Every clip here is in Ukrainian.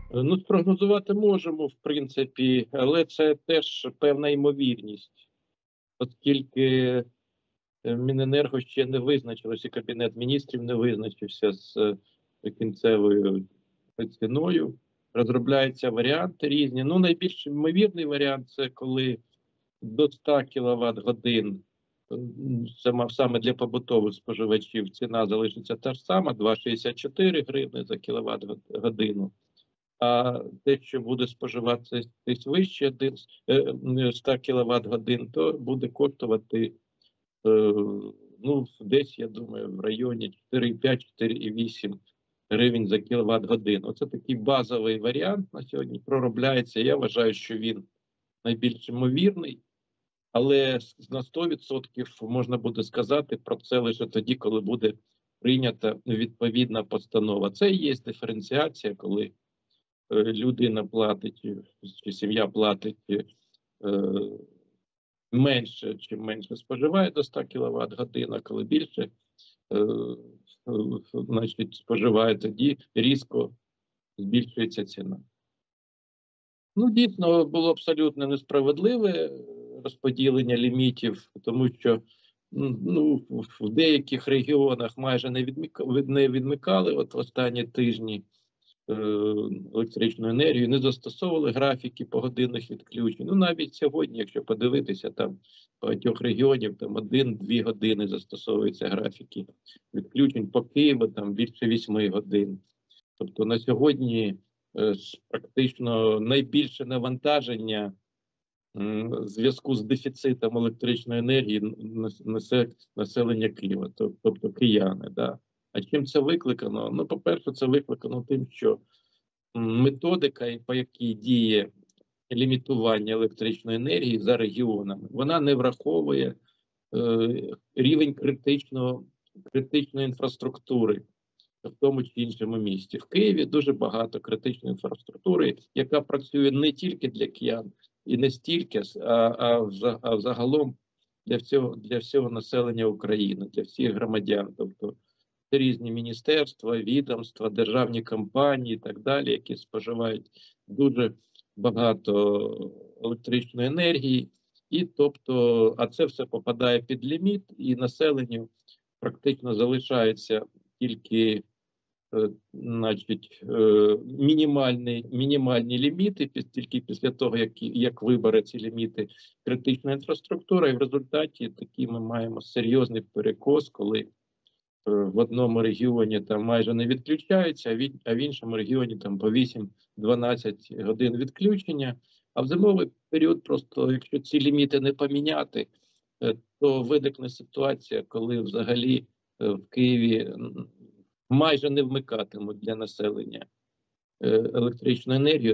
Ну, спрогнозувати можемо, в принципі, але це теж певна ймовірність, оскільки Міненерго ще не визначилося, Кабінет міністрів не визначився з кінцевою ціною. Розробляються варіанти різні. Ну, найбільш ймовірний варіант – це коли до 100 кВт годин, саме для побутових споживачів, ціна залишиться та ж сама, 2,64 гривни за кВт годину. А те, що буде споживатися вище 100 кВт годин, то буде коштувати, ну, десь, я думаю, в районі 4,5-4,8 гривень за кіловат годину. Оце такий базовий варіант на сьогодні проробляється. Я вважаю, що він найбільш ймовірний, але на 100% можна буде сказати про це лише тоді, коли буде прийнята відповідна постанова. Це і є диференціація, коли людина платить, чи сім'я платить менше, чим менше споживає до 100 кВт годин, а коли більше, значить, споживає, тоді різко збільшується ціна. Ну, дійсно, було абсолютно несправедливе розподілення лімітів, тому що ну, в деяких регіонах майже не відмикали от останні тижні електричну енергію, не застосовували графіки погодинних відключень. Ну, навіть сьогодні, якщо подивитися, там багатьох регіонів, там 1-2 години застосовуються графіки відключень, по Києву там більше 8 годин. Тобто на сьогодні практично найбільше навантаження в зв'язку з дефіцитом електричної енергії несе населення Києва, тобто кияни. Да? А чим це викликано? Ну, по-перше, це викликано тим, що методика, по якій діє лімітування електричної енергії за регіонами, вона не враховує рівень критичної інфраструктури в тому чи іншому місті. В Києві дуже багато критичної інфраструктури, яка працює не тільки для киян і не стільки, а загалом для всього населення України, для всіх громадян. Тобто це різні міністерства, відомства, державні компанії і так далі, які споживають дуже багато електричної енергії. І тобто, а це все попадає під ліміт, і населенню практично залишаються тільки значить, мінімальні ліміти, тільки після того, як вибере ці ліміти критична інфраструктура, і в результаті такий ми маємо серйозний перекос, коли в одному регіоні там майже не відключаються, а в іншому регіоні там по 8-12 годин відключення. А в зимовий період просто, якщо ці ліміти не поміняти, то виникне ситуація, коли взагалі в Києві майже не вмикатимуть для населення електричну енергію,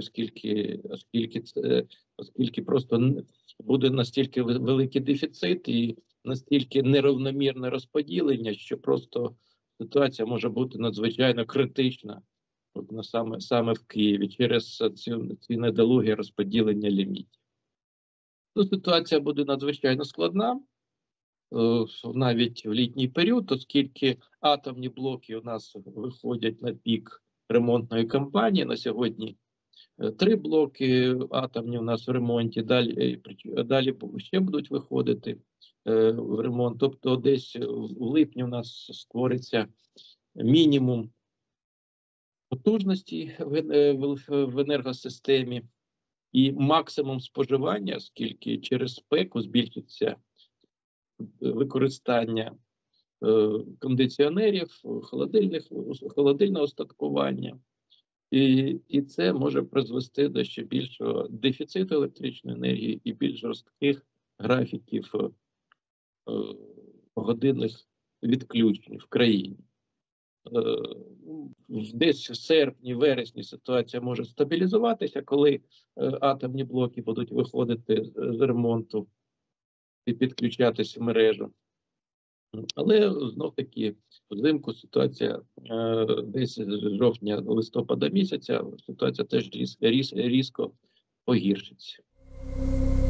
оскільки просто буде настільки великий дефіцит і настільки нерівномірне розподілення, що просто ситуація може бути надзвичайно критична саме в Києві через ці недолугі розподілення лімітів. Ну, ситуація буде надзвичайно складна, навіть в літній період, оскільки атомні блоки у нас виходять на пік ремонтної кампанії. На сьогодні 3 блоки атомні у нас в ремонті, далі ще будуть виходити в ремонт. Тобто десь в липні у нас створиться мінімум потужності в енергосистемі і максимум споживання, оскільки через спеку збільшиться використання кондиціонерів, холодильного устаткування. І це може призвести до ще більшого дефіциту електричної енергії і більш жорстких графіків годинних відключень в країні. Десь в серпні-вересні ситуація може стабілізуватися, коли атомні блоки будуть виходити з ремонту і підключатися в мережу. Але знов-таки взимку ситуація десь з жовтня-листопада місяця ситуація теж різко погіршиться.